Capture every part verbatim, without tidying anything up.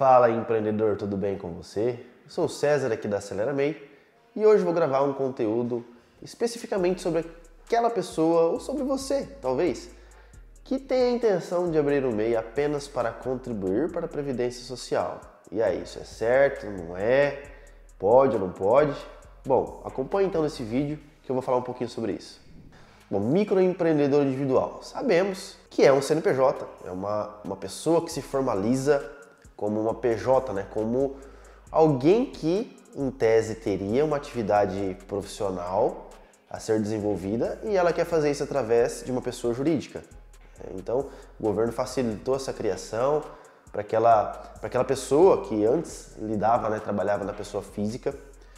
Fala empreendedor, tudo bem com você? Eu sou o César aqui da Acelera M E I e hoje vou gravar um conteúdo especificamente sobre aquela pessoa, ou sobre você, talvez, que tem a intenção de abrir o M E I apenas para contribuir para a Previdência Social. E aí, isso é certo, não é? Pode ou não pode? Bom, acompanhe então nesse vídeo que eu vou falar um pouquinho sobre isso. Bom, microempreendedor individual. Sabemos que é um C N P J, é uma, uma pessoa que se formaliza como uma P J, né? Como alguém que, em tese, teria uma atividade profissional a ser desenvolvida e ela quer fazer isso através de uma pessoa jurídica. Então, o governo facilitou essa criação para aquela, para aquela pessoa que antes lidava, né, trabalhava na pessoa física,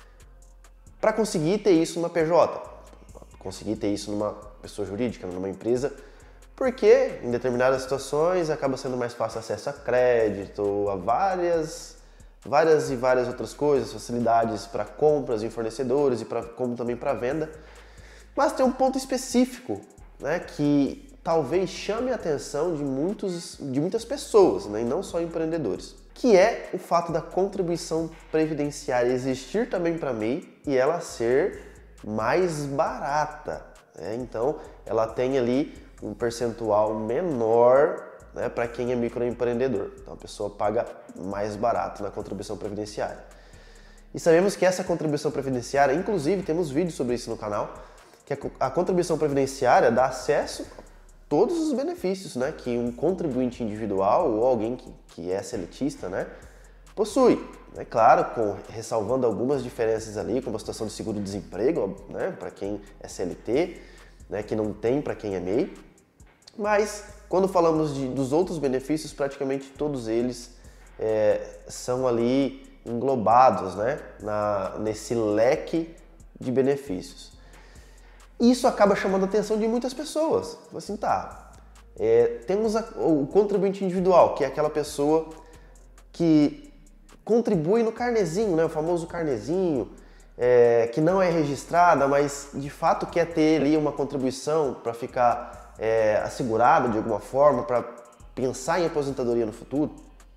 para conseguir ter isso numa P J, conseguir ter isso numa pessoa jurídica, numa empresa, porque em determinadas situações acaba sendo mais fácil acesso a crédito, a várias, várias e várias outras coisas, facilidades para compras em fornecedores e pra, como também para venda. Mas tem um ponto específico, né, que talvez chame a atenção de, muitos, de muitas pessoas, né, e não só empreendedores, que é o fato da contribuição previdenciária existir também para M E I e ela ser mais barata, né? Então ela tem ali um percentual menor, né, para quem é microempreendedor. Então a pessoa paga mais barato na contribuição previdenciária. E sabemos que essa contribuição previdenciária, inclusive temos vídeos sobre isso no canal, que a contribuição previdenciária dá acesso a todos os benefícios, né, que um contribuinte individual ou alguém que, que é seletista, né, possui. É claro, com, ressalvando algumas diferenças ali, como a situação de seguro-desemprego, né, para quem é C L T, né, que não tem para quem é M E I. Mas, quando falamos de, dos outros benefícios, praticamente todos eles é, são ali englobados, né, na, nesse leque de benefícios. Isso acaba chamando a atenção de muitas pessoas. Assim, tá, é, temos a, o contribuinte individual, que é aquela pessoa que contribui no carnezinho, né, o famoso carnezinho, é, que não é registrada, mas de fato quer ter ali uma contribuição para ficar é, assegurado de alguma forma, para pensar em aposentadoria no futuro.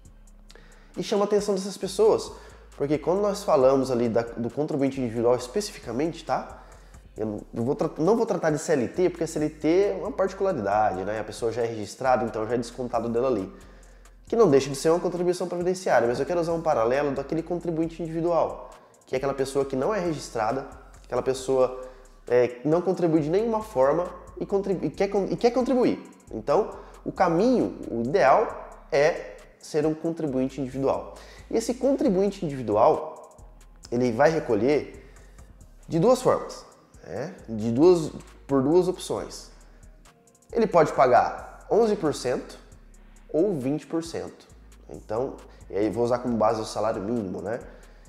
E chama a atenção dessas pessoas, porque quando nós falamos ali da, do contribuinte individual especificamente, tá? Eu não vou, não vou tratar de C L T, porque C L T é uma particularidade, né? A pessoa já é registrada, então já é descontado dela ali. Que não deixa de ser uma contribuição previdenciária, mas eu quero usar um paralelo daquele contribuinte individual, que é aquela pessoa que não é registrada, aquela pessoa é, que não contribui de nenhuma forma e, contribui, e, quer, e quer contribuir. Então, o caminho, o ideal é ser um contribuinte individual. E esse contribuinte individual, ele vai recolher de duas formas, né? de duas, por duas opções. Ele pode pagar onze por cento ou vinte por cento. Então, e aí vou usar como base o salário mínimo, né?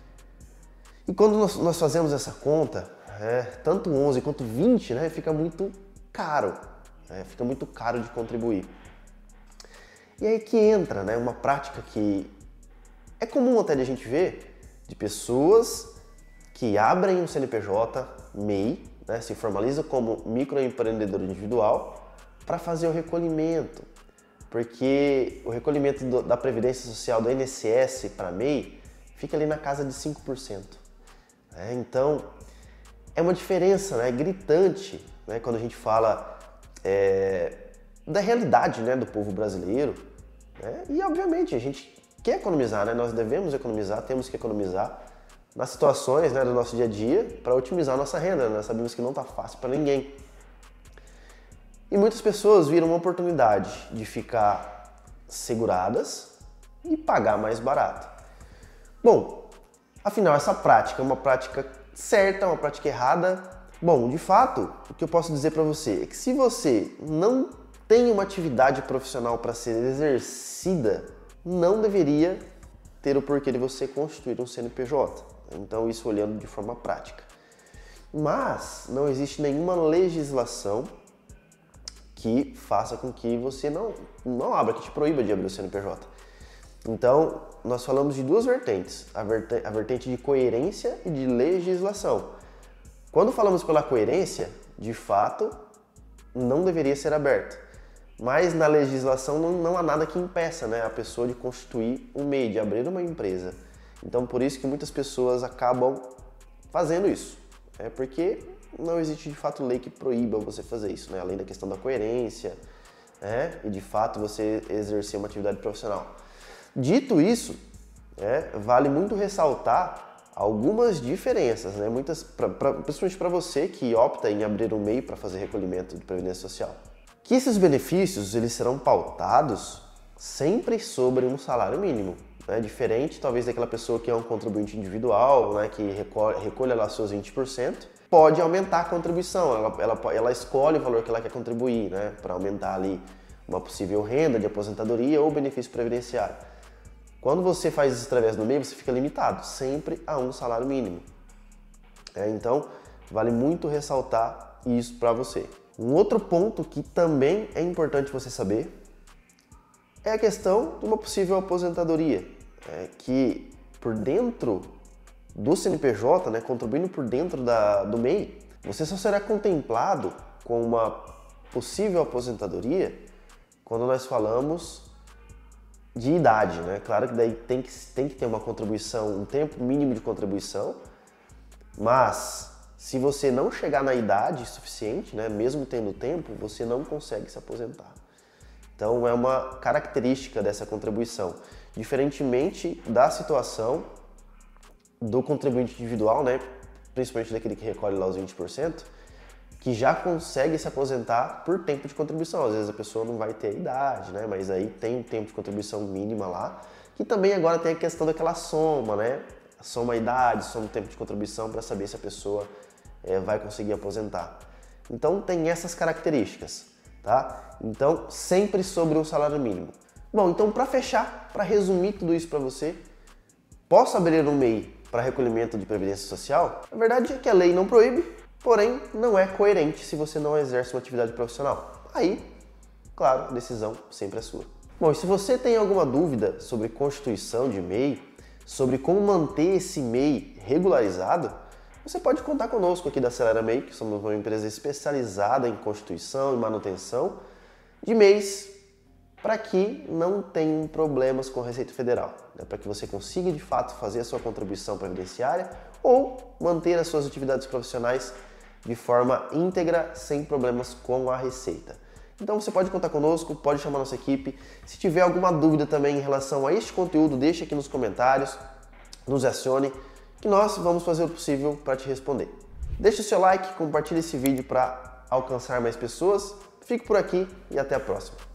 E quando nós, nós fazemos essa conta, é, tanto onze quanto vinte, né, fica muito caro, né? Fica muito caro de contribuir. E aí que entra, né, uma prática que é comum até de a gente ver, de pessoas que abrem um C N P J, M E I, né, se formalizam como microempreendedor individual para fazer o recolhimento. Porque o recolhimento do, da Previdência Social do I N S S para M E I fica ali na casa de cinco por cento. É, então, é uma diferença, né, gritante, né, quando a gente fala é, da realidade, né, do povo brasileiro. Né, e, obviamente, a gente quer economizar, né, nós devemos economizar, temos que economizar nas situações, né, do nosso dia a dia para otimizar a nossa renda. Nós sabemos que não está fácil para ninguém. E muitas pessoas viram uma oportunidade de ficar seguradas e pagar mais barato. Bom, afinal, essa prática é uma prática certa, uma prática errada? Bom, de fato, o que eu posso dizer para você é que se você não tem uma atividade profissional para ser exercida, não deveria ter o porquê de você constituir um C N P J. Então, isso olhando de forma prática. Mas não existe nenhuma legislação que faça com que você não, não abra, que te proíba de abrir o C N P J. Então, nós falamos de duas vertentes, a vertente, a vertente de coerência e de legislação. Quando falamos pela coerência, de fato, não deveria ser aberto. mas na legislação não, não há nada que impeça, né, a pessoa de constituir um M E I, de abrir uma empresa. Então por isso que muitas pessoas acabam fazendo isso, é porque não existe de fato lei que proíba você fazer isso, né, além da questão da coerência, né, e de fato você exercer uma atividade profissional. Dito isso, é, vale muito ressaltar algumas diferenças, né? Muitas, pra, pra, principalmente para você que opta em abrir um M E I para fazer recolhimento de previdência social. Que esses benefícios eles serão pautados sempre sobre um salário mínimo, né? Diferente talvez daquela pessoa que é um contribuinte individual, né? Que recolhe, recolhe lá seus vinte por cento, pode aumentar a contribuição, ela, ela, ela escolhe o valor que ela quer contribuir, né? Para aumentar ali uma possível renda de aposentadoria ou benefício previdenciário. Quando você faz isso através do M E I, você fica limitado sempre a um salário mínimo. É, então, vale muito ressaltar isso para você. Um outro ponto que também é importante você saber é a questão de uma possível aposentadoria, é, que por dentro do C N P J, né, contribuindo por dentro da, do M E I, você só será contemplado com uma possível aposentadoria quando nós falamos de idade, né? Claro que daí tem que, tem que ter uma contribuição, um tempo mínimo de contribuição, mas se você não chegar na idade suficiente, né, mesmo tendo tempo, você não consegue se aposentar. Então é uma característica dessa contribuição. Diferentemente da situação do contribuinte individual, né, principalmente daquele que recolhe lá os vinte por cento, que já consegue se aposentar por tempo de contribuição. Às vezes a pessoa não vai ter a idade, né? Mas aí tem um tempo de contribuição mínima lá, que também agora tem a questão daquela soma, né? Soma a idade, soma o tempo de contribuição para saber se a pessoa é, vai conseguir aposentar. Então tem essas características, tá? Então sempre sobre um salário mínimo. Bom, então para fechar, para resumir tudo isso para você, posso abrir um M E I para recolhimento de previdência social? A verdade é que a lei não proíbe, porém, não é coerente se você não exerce uma atividade profissional. Aí, claro, a decisão sempre é sua. Bom, e se você tem alguma dúvida sobre constituição de M E I, sobre como manter esse M E I regularizado, você pode contar conosco aqui da Acelera M E I, que somos uma empresa especializada em constituição e manutenção de M E Is, para que não tenham problemas com a Receita Federal, né? Para que você consiga de fato fazer a sua contribuição previdenciária ou manter as suas atividades profissionais de forma íntegra, sem problemas com a Receita. Então você pode contar conosco, pode chamar nossa equipe. Se tiver alguma dúvida também em relação a este conteúdo, deixe aqui nos comentários, nos acione, que nós vamos fazer o possível para te responder. Deixe o seu like, compartilhe esse vídeo para alcançar mais pessoas. Fico por aqui e até a próxima.